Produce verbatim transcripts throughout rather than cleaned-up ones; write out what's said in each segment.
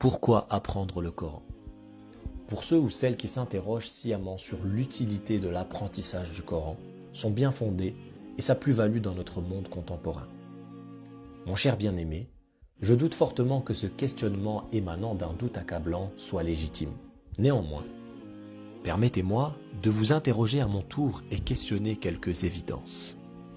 Pourquoi apprendre le Coran? Pour ceux ou celles qui s'interrogent sciemment sur l'utilité de l'apprentissage du Coran, sont bien fondés et sa plus-value dans notre monde contemporain. Mon cher bien-aimé, je doute fortement que ce questionnement émanant d'un doute accablant soit légitime. Néanmoins, permettez-moi de vous interroger à mon tour et questionner quelques évidences.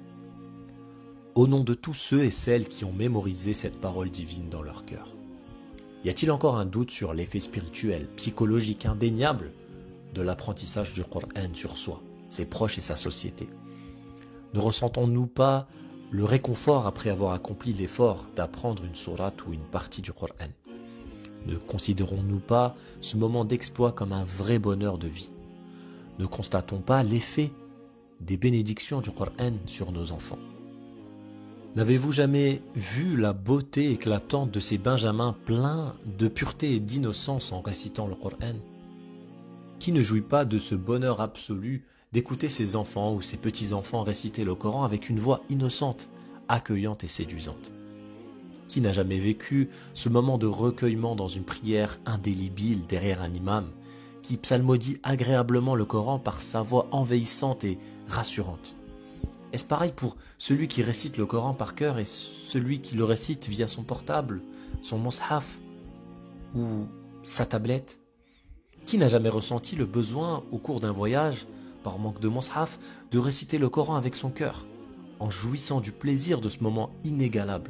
Au nom de tous ceux et celles qui ont mémorisé cette parole divine dans leur cœur, y a-t-il encore un doute sur l'effet spirituel, psychologique indéniable de l'apprentissage du Coran sur soi, ses proches et sa société? Ne ressentons-nous pas le réconfort après avoir accompli l'effort d'apprendre une sourate ou une partie du Coran? Ne considérons-nous pas ce moment d'exploit comme un vrai bonheur de vie? Ne constatons pas l'effet des bénédictions du Coran sur nos enfants? N'avez-vous jamais vu la beauté éclatante de ces benjamins pleins de pureté et d'innocence en récitant le Coran? Qui ne jouit pas de ce bonheur absolu d'écouter ses enfants ou ses petits-enfants réciter le Coran avec une voix innocente, accueillante et séduisante? Qui n'a jamais vécu ce moment de recueillement dans une prière indélébile derrière un imam qui psalmodie agréablement le Coran par sa voix envahissante et rassurante? Est-ce pareil pour celui qui récite le Coran par cœur et celui qui le récite via son portable, son mushaf ou sa tablette? Qui n'a jamais ressenti le besoin au cours d'un voyage, par manque de mushaf, de réciter le Coran avec son cœur, en jouissant du plaisir de ce moment inégalable?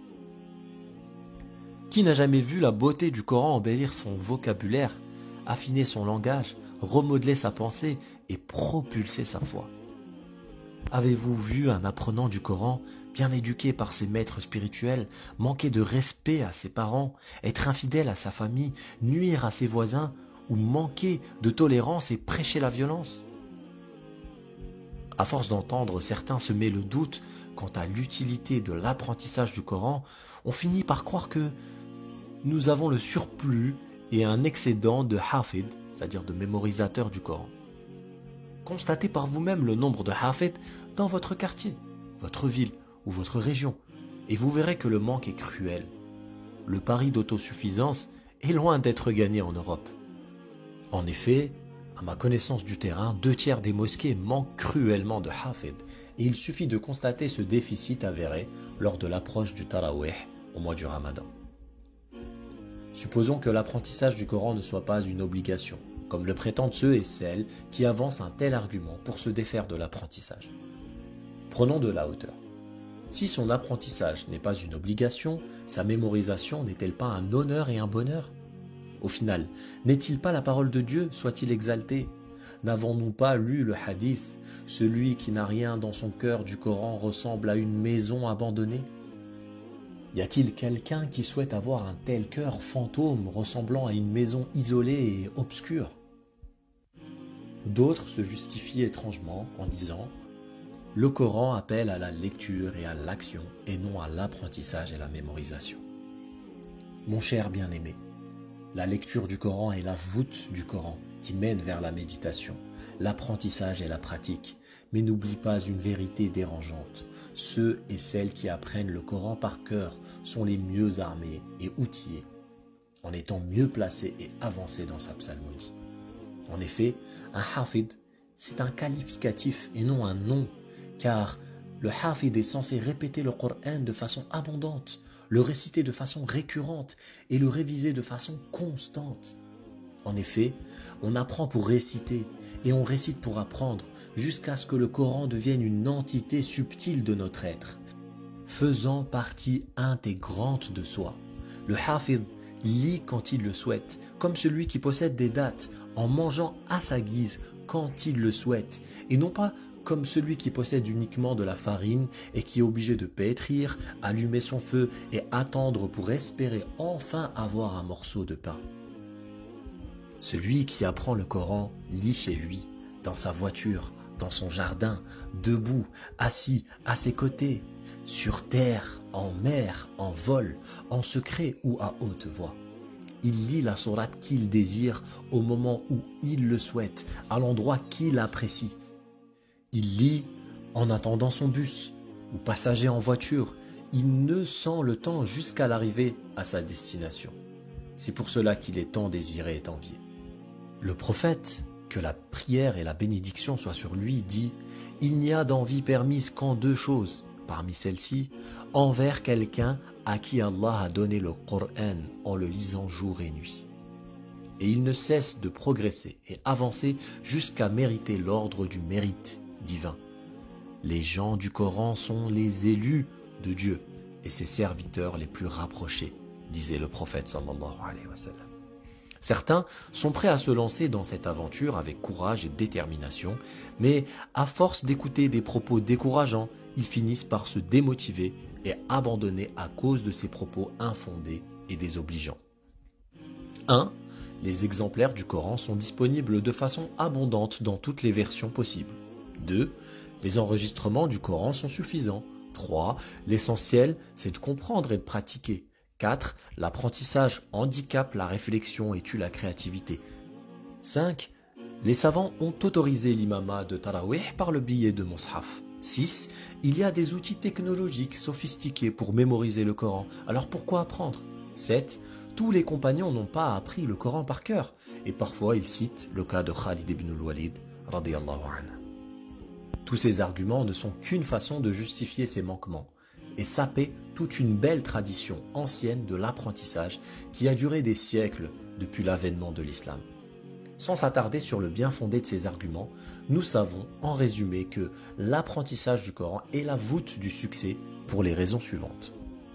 Qui n'a jamais vu la beauté du Coran embellir son vocabulaire, affiner son langage, remodeler sa pensée et propulser sa foi? Avez-vous vu un apprenant du Coran, bien éduqué par ses maîtres spirituels, manquer de respect à ses parents, être infidèle à sa famille, nuire à ses voisins ou manquer de tolérance et prêcher la violence? À force d'entendre certains semer le doute quant à l'utilité de l'apprentissage du Coran, on finit par croire que nous avons le surplus et un excédent de hafid, c'est-à-dire de mémorisateurs du Coran. Constatez par vous-même le nombre de hafid dans votre quartier, votre ville ou votre région, et vous verrez que le manque est cruel. Le pari d'autosuffisance est loin d'être gagné en Europe. En effet, à ma connaissance du terrain, deux tiers des mosquées manquent cruellement de hafid, et il suffit de constater ce déficit avéré lors de l'approche du Tarawih au mois du Ramadan. Supposons que l'apprentissage du Coran ne soit pas une obligation, comme le prétendent ceux et celles qui avancent un tel argument pour se défaire de l'apprentissage. Prenons de la hauteur. Si son apprentissage n'est pas une obligation, sa mémorisation n'est-elle pas un honneur et un bonheur? Au final, n'est-il pas la parole de Dieu, soit-il exalté? N'avons-nous pas lu le hadith « Celui qui n'a rien dans son cœur du Coran ressemble à une maison abandonnée » Y a-t-il quelqu'un qui souhaite avoir un tel cœur fantôme ressemblant à une maison isolée et obscure? D'autres se justifient étrangement en disant « Le Coran appelle à la lecture et à l'action et non à l'apprentissage et la mémorisation. » Mon cher bien-aimé, la lecture du Coran est la voûte du Coran qui mène vers la méditation, l'apprentissage et la pratique. Mais n'oublie pas une vérité dérangeante. Ceux et celles qui apprennent le Coran par cœur sont les mieux armés et outillés, en étant mieux placés et avancés dans sa psalmodie. En effet, un hafid, c'est un qualificatif et non un nom, car le hafid est censé répéter le Coran de façon abondante, le réciter de façon récurrente et le réviser de façon constante. En effet, on apprend pour réciter et on récite pour apprendre, jusqu'à ce que le Coran devienne une entité subtile de notre être, faisant partie intégrante de soi. Le hafid lit quand il le souhaite, comme celui qui possède des dattes, en mangeant à sa guise quand il le souhaite, et non pas comme celui qui possède uniquement de la farine et qui est obligé de pétrir, allumer son feu et attendre pour espérer enfin avoir un morceau de pain. Celui qui apprend le Coran lit chez lui, dans sa voiture, dans son jardin, debout, assis à ses côtés, sur terre, en mer, en vol, en secret ou à haute voix. Il lit la sourate qu'il désire au moment où il le souhaite, à l'endroit qu'il apprécie. Il lit en attendant son bus ou passager en voiture. Il ne sent le temps jusqu'à l'arrivée à sa destination. C'est pour cela qu'il est tant désiré et envié. Le prophète, que la prière et la bénédiction soient sur lui, dit « Il n'y a d'envie permise qu'en deux choses, parmi celles-ci, envers quelqu'un à qui Allah a donné le Coran en le lisant jour et nuit. » Et il ne cesse de progresser et avancer jusqu'à mériter l'ordre du mérite divin. Les gens du Coran sont les élus de Dieu et ses serviteurs les plus rapprochés, disait le prophète sallallahu alayhi wa sallam. Certains sont prêts à se lancer dans cette aventure avec courage et détermination, mais à force d'écouter des propos décourageants, ils finissent par se démotiver et abandonner à cause de ces propos infondés et désobligeants. un. Les exemplaires du Coran sont disponibles de façon abondante dans toutes les versions possibles. deux. Les enregistrements du Coran sont suffisants. trois. L'essentiel, c'est de comprendre et de pratiquer. quatre. L'apprentissage handicape la réflexion et tue la créativité. cinq. Les savants ont autorisé l'imama de Tarawih par le biais de Mus'haf. six. Il y a des outils technologiques sophistiqués pour mémoriser le Coran. Alors pourquoi apprendre? sept. Tous les compagnons n'ont pas appris le Coran par cœur. Et parfois ils citent le cas de Khalid ibn al-Walid radiyallahu anhu. Tous ces arguments ne sont qu'une façon de justifier ces manquements et saper toute une belle tradition ancienne de l'apprentissage qui a duré des siècles depuis l'avènement de l'islam. Sans s'attarder sur le bien fondé de ces arguments, nous savons en résumé que l'apprentissage du Coran est la voûte du succès pour les raisons suivantes.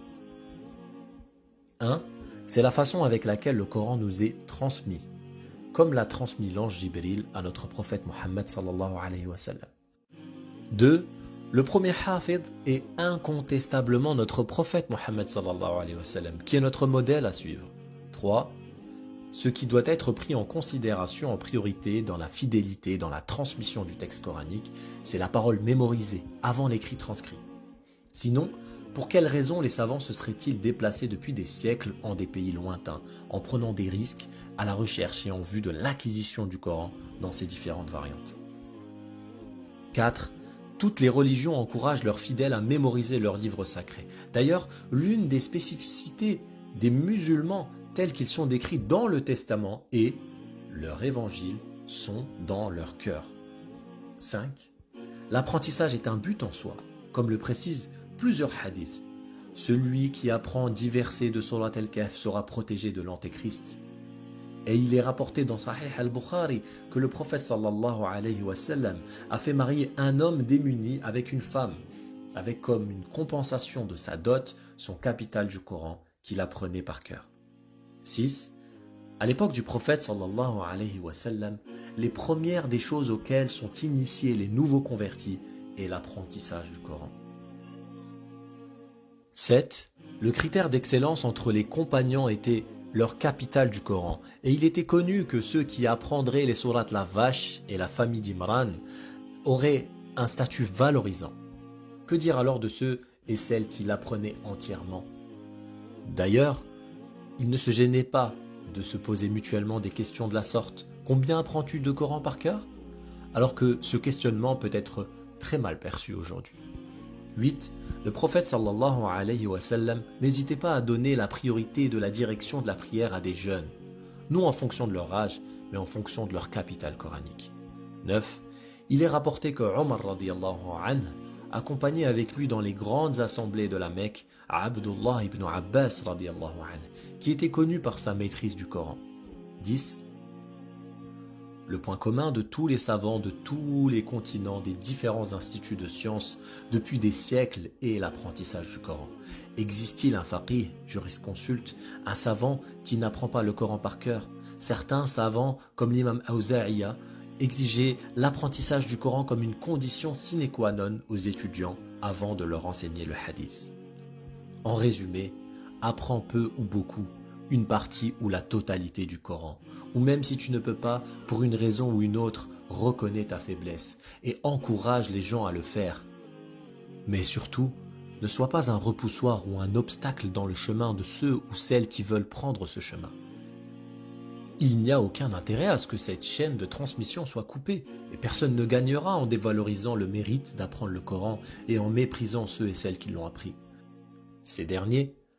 un. C'est la façon avec laquelle le Coran nous est transmis, comme l'a transmis l'ange Jibril à notre prophète Mohammed sallallahu alayhi wa sallam. deux. Le premier hafid est incontestablement notre prophète Mohammed sallallahu alayhi wa sallam, qui est notre modèle à suivre. trois. Ce qui doit être pris en considération en priorité dans la fidélité, dans la transmission du texte coranique, c'est la parole mémorisée avant l'écrit transcrit. Sinon, pour quelles raisons les savants se seraient-ils déplacés depuis des siècles en des pays lointains, en prenant des risques à la recherche et en vue de l'acquisition du Coran dans ses différentes variantes? quatre. Toutes les religions encouragent leurs fidèles à mémoriser leurs livres sacrés. D'ailleurs, l'une des spécificités des musulmans tels qu'ils sont décrits dans le Testament est leurs évangiles sont dans leur cœur. cinq. L'apprentissage est un but en soi, comme le précisent plusieurs hadiths. Celui qui apprend dix versets de Surat al-Kahf sera protégé de l'antéchrist. Et il est rapporté dans Sahih al-Bukhari que le prophète sallallahu alayhi wa sallam a fait marier un homme démuni avec une femme, avec comme une compensation de sa dot son capital du Coran qu'il apprenait par cœur. six. À l'époque du prophète sallallahu alayhi wa sallam, les premières des choses auxquelles sont initiés les nouveaux convertis est l'apprentissage du Coran. sept. Le critère d'excellence entre les compagnons était leur capital du Coran, et il était connu que ceux qui apprendraient les sourates la vache et la famille d'Imran auraient un statut valorisant. Que dire alors de ceux et celles qui l'apprenaient entièrement? D'ailleurs, ils ne se gênaient pas de se poser mutuellement des questions de la sorte. Combien apprends-tu de Coran par cœur? Alors que ce questionnement peut être très mal perçu aujourd'hui. huit. Le prophète sallallahu alayhi wa sallam n'hésitait pas à donner la priorité de la direction de la prière à des jeunes, non en fonction de leur âge, mais en fonction de leur capital coranique. neuf. Il est rapporté que Omar radiyallahu anhu accompagnait avec lui dans les grandes assemblées de la Mecque Abdullah ibn Abbas radiyallahu anhu, qui était connu par sa maîtrise du Coran. dix. Le point commun de tous les savants de tous les continents des différents instituts de sciences depuis des siècles est l'apprentissage du Coran. Existe-t-il un faqih, jurisconsulte, un savant qui n'apprend pas le Coran par cœur? Certains savants, comme l'imam Awza'iyya, exigeaient l'apprentissage du Coran comme une condition sine qua non aux étudiants avant de leur enseigner le hadith. En résumé, apprends peu ou beaucoup, une partie ou la totalité du Coran, ou même si tu ne peux pas, pour une raison ou une autre, reconnais ta faiblesse et encourage les gens à le faire. Mais surtout, ne sois pas un repoussoir ou un obstacle dans le chemin de ceux ou celles qui veulent prendre ce chemin. Il n'y a aucun intérêt à ce que cette chaîne de transmission soit coupée, et personne ne gagnera en dévalorisant le mérite d'apprendre le Coran et en méprisant ceux et celles qui l'ont appris. Ces derniers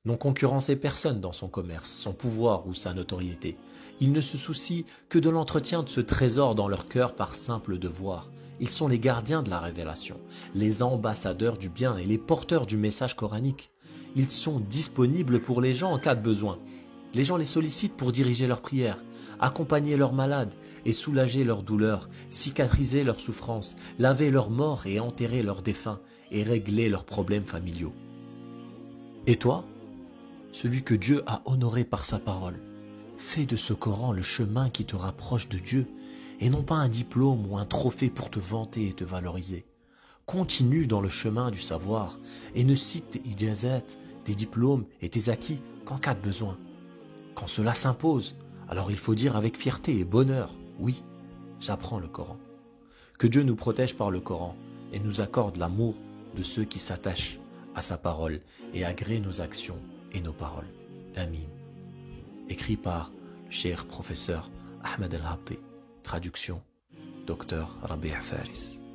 n'ont concurrencé personne dans son commerce, son pouvoir ou sa notoriété. Ils ne se soucient que de l'entretien de ce trésor dans leur cœur par simple devoir. Ils sont les gardiens de la révélation, les ambassadeurs du bien et les porteurs du message coranique. Ils sont disponibles pour les gens en cas de besoin. Les gens les sollicitent pour diriger leurs prières, accompagner leurs malades et soulager leurs douleurs, cicatriser leurs souffrances, laver leurs morts et enterrer leurs défunts et régler leurs problèmes familiaux. Et toi, celui que Dieu a honoré par sa parole, fais de ce Coran le chemin qui te rapproche de Dieu et non pas un diplôme ou un trophée pour te vanter et te valoriser. Continue dans le chemin du savoir et ne cite tes ijazat, tes diplômes et tes acquis qu'en cas de besoin. Quand cela s'impose, alors il faut dire avec fierté et bonheur, oui, j'apprends le Coran. Que Dieu nous protège par le Coran et nous accorde l'amour de ceux qui s'attachent à sa parole et agrée nos actions et nos paroles. Amin. Écrit par le cheikh professeur Ahmed El Habti. Traduction, docteur Rabi' Faris.